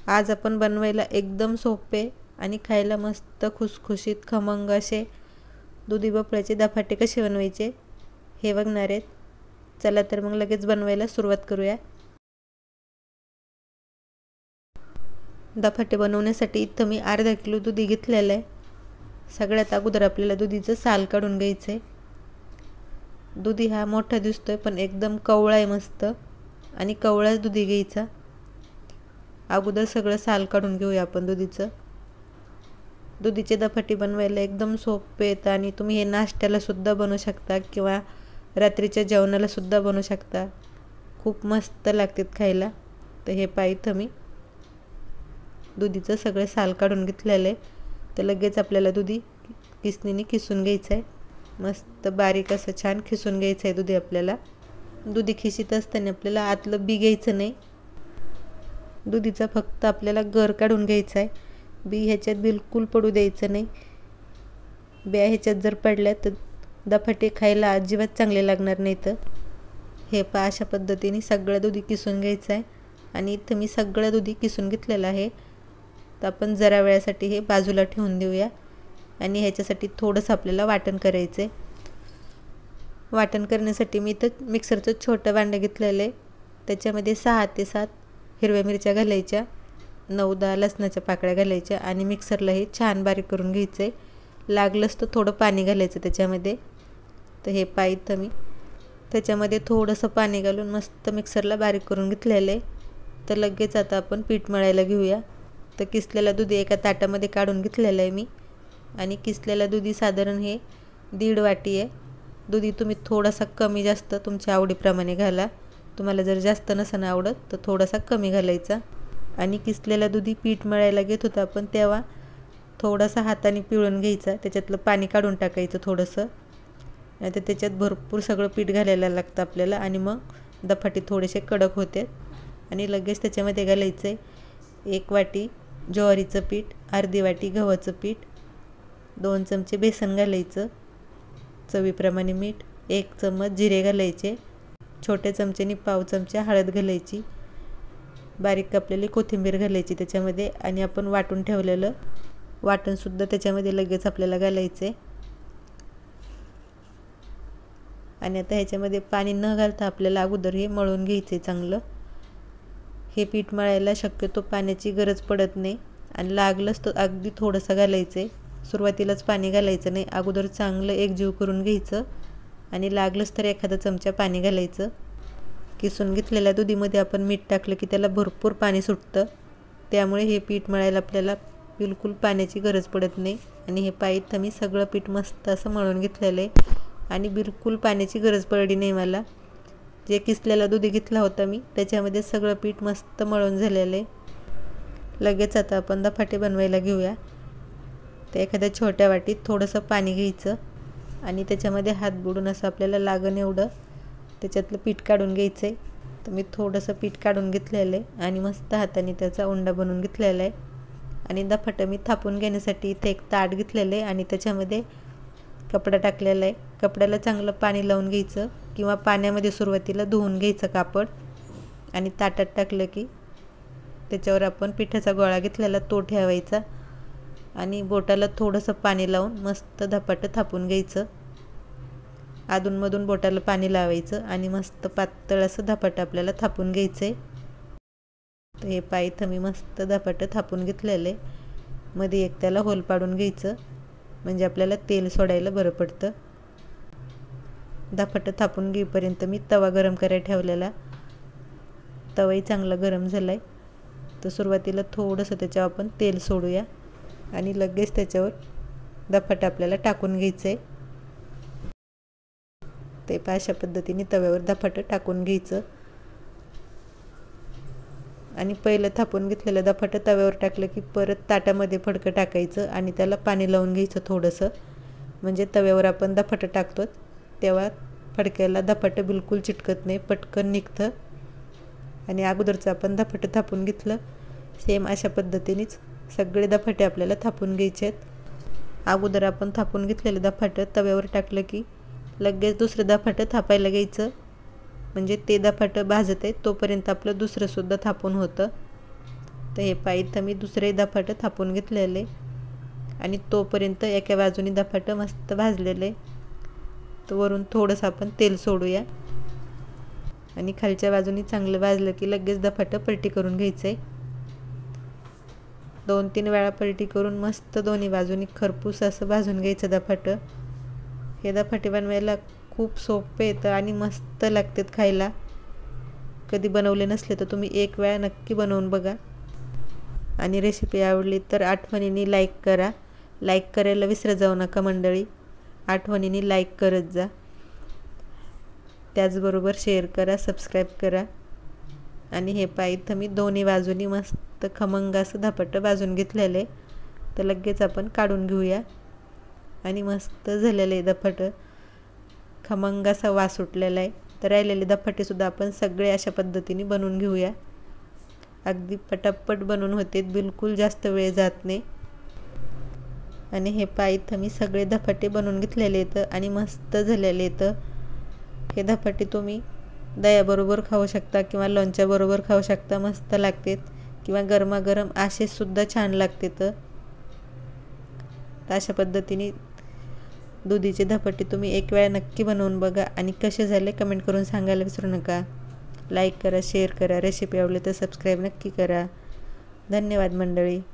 आज आपण बनवायला एकदम सोपे आणि खायला मस्त खुसखुशीत खमंग असे दुधी भोपळ्याचे धपाटे कसे बनवायचे हे बघणार आहेत। चला तर मग लगेच बनवायला सुरुवात करूया। धपाटे बनवण्यासाठी इथं मी अर्धा किलो दुधी घेतलेलं आहे। सगळ्यात अगोदर आपल्याला दुधीचं साल काढून घ्यायचं आहे। दुधी हा मोठा दिसतोय पण एकदम कवळा आहे मस्त, आणि कवळाच दुधी घ्यायचा। अगोदर सगळं साल काढून घेऊया आपण दुधीचं। दुधीचे धपाटे बनवायला एकदम सोपे आहेत आणि तुम्ही हे नाश्त्याला सुद्धा बनवू शकता किंवा रात्रीच्या जेवणाला सुद्धा बनवू शकता। खूप मस्त लागतात खायला। तर हे पाहिजे मी दुधीचं सगळे साल काढून घेतलेलं आहे। तर लगेच आपल्याला दुधी किसणीने किसून घ्यायचं आहे। मस्त बारीक असं छान किसून घ्यायचं आहे दुधी आपल्याला। दुधी खिशीत असताना आपल्याला आतलं बी घ्यायचं नाही। दुधीचा फक्त आपल्याला गर काढून घ्यायचा आहे। बी ह्याच्यात बिलकुल पडू द्यायचं नाही। बिया ह्याच्यात जर पडल्या तर धपाटे खायला अजिबात चांगले लागणार नाहीत। हे अशा पद्धतीने सगळं दुधी किसून घ्यायचं आहे। आणि इथं मी सगळं दुधी किसून घेतलेलं आहे। तर आपण जरा वेळासाठी हे बाजूला ठेवून देऊया आणि ह्याच्यासाठी थोडंसं आपल्याला वाटण करायचं आहे। वाटण करण्यासाठी मी इथं मिक्सरचं छोटं भांडं घेतलेलं आहे। त्याच्यामध्ये 6 ते 7 हिरव्या मिरच्या घालायच्या, 9-10 लसणाच्या पाकळ्या घालायच्या आणि मिक्सरला हे छान बारीक करून घ्यायचं आहे। लागलंच तर थोडं पाणी घालायचं त्याच्यामध्ये। तर हे पाहिजे मी त्याच्यामध्ये थोडंसं पाणी घालून मस्त मिक्सरला बारीक करून घेतलेलं आहे। तर लगेच आता आपण पीठ मळायला घेऊया। तर किसलेला दुधी एका ताटामध्ये काढून घेतलेलं आहे मी, आणि किसलेला दुधी साधारण हे 1.5 वाटी आहे। दुधी तुम्ही थोडासा कमी जास्त तुमच्या आवडीप्रमाणे घाला। तुम्हाला जर जास्त नसेल आवडत तर थोडासा कमी घालायचा। आणि किसलेला दुधी पीठ मळायला घेत होता आपण तेव्हा थोडासा हाताने पिळून घ्यायचा, त्याच्यातलं पाणी काढून टाकायचं थोडंसं। नाहीतर त्याच्यात भरपूर सगळं पीठ घालायला लागतं आपल्याला आणि मग धपाटे थोडेसे कडक होते। आणि लगेच त्याच्यामध्ये घालायचं आहे 1 वाटी ज्वारीचं पीठ, अर्धी वाटी गव्हाचं पीठ, 2 चमचे बेसन घालायचं, चवीप्रमाणे मीठ, 1 चम्मच जिरे घालायचे, छोट्या चमच्याने पाव चमचा हळद घालायची, बारीक कापलेली कोथिंबीर घालायची त्याच्यामध्ये, आणि आपण वाटून ठेवलेलं वाटणसुद्धा त्याच्यामध्ये लगेच आपल्याला घालायचं आहे। आणि आता ह्याच्यामध्ये पाणी न घालता आपल्याला अगोदर हे मळून घ्यायचं आहे चांगलं। हे पीठ मळायला शक्यतो पाण्याची गरज पडत नाही, आणि लागलंच तर अगदी थोडंसं घालायचं आहे। सुरुवातीलाच पाणी घालायचं नाही, अगोदर चांगलं एकजीव करून घ्यायचं आणि लागलंच तर एखादा चमचा पाणी घालायचं। किसून घेतलेल्या दुधीमध्ये आपण मीठ टाकलं की त्याला भरपूर पाणी सुटतं, त्यामुळे हे पीठ मळायला आपल्याला बिलकुल पाण्याची गरज पडत नाही। आणि हे पाहिजे मी सगळं पीठ मस्त असं मळून घेतलेलं आहे आणि बिलकुल पाण्याची गरज पडली नाही मला। जे किसलेला दुधी घेतला होता मी त्याच्यामध्ये सगळं पीठ मस्त मळून झालेलं आहे। लगेच आता आपण धपाटे बनवायला घेऊया। तर एखाद्या छोट्या वाटीत थोडंसं पाणी घ्यायचं आणि त्याच्यामध्ये हात बुडून असं आपल्याला लागण एवढं त्याच्यातलं पीठ काढून घ्यायचं आहे। तर मी थोडंसं पीठ काढून घेतलेलं आहे आणि मस्त हाताने त्याचा उंडा बनवून घेतलेला आहे। आणि धपाटे मी थापून घेण्यासाठी इथे एक ताट घेतलेलं आहे आणि त्याच्यामध्ये कपडा टाकलेला आहे। कपड्याला चांगलं पाणी लावून घ्यायचं किंवा पाण्यामध्ये सुरुवातीला धुवून घ्यायचं कापड, आणि ताटात टाकलं की त्याच्यावर आपण पिठाचा गोळा घेतलेला तो ठेवायचा आणि बोटाला थोडंसं पाणी लावून मस्त धपाटं थापून घ्यायचं। अधूनमधून बोटाला पाणी लावायचं आणि मस्त पातळ असं धपाटं आपल्याला थापून घ्यायचं आहे। तर हे पाहिजे मी मस्त धपाटं थापून घेतलेलं आहे। मध्ये एक त्याला होल पाडून घ्यायचं म्हणजे आपल्याला तेल सोडायला बरं पडतं। धपाटं थापून घेईपर्यंत मी तवा गरम करायला ठेवलेला। तवाही चांगला गरम झाला आहे। तर सुरुवातीला थोडंसं त्याच्यावर आपण तेल सोडूया आणि लगेच त्याच्यावर धपाटं आपल्याला टाकून घ्यायचं आहे। ते अशा पद्धतीने तव्यावर धपाटं टाकून घ्यायचं आणि पहिलं थापून घेतलेलं धपाटं तव्यावर टाकलं की परत ताटामध्ये फडकं टाकायचं आणि त्याला पाणी लावून घ्यायचं थोडंसं, म्हणजे तव्यावर आपण धपाटं टाकतो तेव्हा फडक्याला धपाटं बिलकुल चिटकत नाही, पटकन निघतं। आणि अगोदरचं आपण धपाटं थापून घेतलं सेम अशा पद्धतीनेच सगळे धपाटे आपल्याला थापून घ्यायचे आहेत। अगोदर आपण थापून घेतलेलं धपाटं तव्यावर टाकलं की लगेच दुसरं धपाटं थापायला घ्यायचं, म्हणजे ते धपाटं भाजत आहे तोपर्यंत आपलं दुसरंसुद्धा थापून होतं। तर हे पहा इथं मी दुसरे धपाटं थापून घेतलेले आणि तोपर्यंत एका बाजूने धपाटं मस्त भाजलेले. तर वरून थोडंसं आपण तेल सोडूया आणि खालच्या बाजूनी चांगलं भाजलं की लगेच धपाटं पलटी करून घ्यायचं आहे. 2-3 वेळा पलटी करून मस्त दोन्ही बाजूनी खरपूस असं भाजून घ्यायचं धपाटं. हे धपाटे बनवायला खूप सोपे येतं आणि मस्त लागतात खायला. कधी बनवले नसले तर तुम्ही एक वेळा नक्की बनवून बघा. आणि रेसिपी आवडली तर आठवणीने लाईक करा. लाईक करायला विसरत जाऊ नका मंडळी. आठवणीने लाईक करत जा. त्याचबरोबर शेअर करा, सबस्क्राईब करा. आणि हे पहा इथं मी दोन्ही बाजूनी मस्त खमंग असं धपाटं भाजून घेतलेले. तर लगेच आपण काढून घेऊया. आणि मस्त झालेलं आहे धपाटं. खमंग असा वास सुटलेला आहे. तर राहिलेले धपाटेसुद्धा आपण सगळे अशा पद्धतीने बनवून घेऊया. अगदी पटापट बनवून होते, बिलकुल जास्त वेळ जात नाही. आणि हे पहा इथं मी सगळे धपाटे बनवून घेतलेले आहेत आणि मस्त झालेले आहेत. हे धपाटे तुम्ही दह्याबरोबर खाऊ शकता किंवा लोणच्याबरोबर खाऊ शकता. मस्त लागतात किंवा गरमागरम असेसुद्धा छान लागतात. तर अशा पद्धतीने दुधीचे धपाटे तुम्ही एक वेळा नक्की बनवून बघा आणि कसे झाले कमेंट करून सांगायला विसरू नका. लाईक करा, शेअर करा. रेसिपी आवडली तर सबस्क्राईब नक्की करा. धन्यवाद मंडळी.